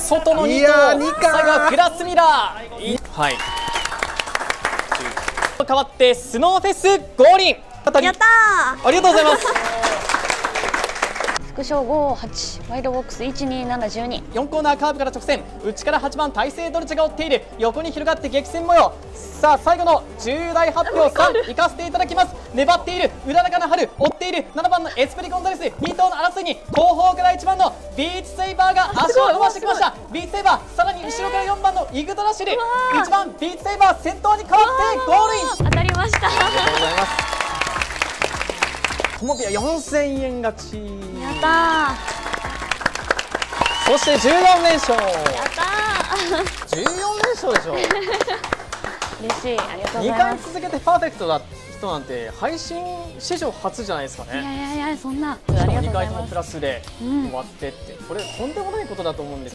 外の2頭、最後はグラスミラー。はい。変わってスノーフェス合輪。 やったー。 ありがとうございます。 副賞58、ワイドボックス12712。 4コーナーカーブから直線、内から8番大勢ドルチェが追っている。横に広がって激戦模様。さあ最後の重大発表3行かせていただきます。粘っているうららかな春、追っている7番のエスペリコンザレス、2頭の争いに後方から1番のビーチセイバーが足を伸ばしてきました。ビーチセイバー、さらに後ろから4番のイグドラシル、1番ビーチセイバー先頭に変わってゴールイン。 当たりました。 ありがとうございます。トモビア4000円勝ち。 やったそして14連勝。 ー。やった 14連勝でしょ。 ー。嬉しい。ありがとうござい 2回ます。 続けてパーフェクトだ人なんて配信史上初じゃないですかいやね。 いやいや、そんな。あしかも2 りがとうございます回ともプ。ラスでうん終わってって、これとんでもないことだと思うんです。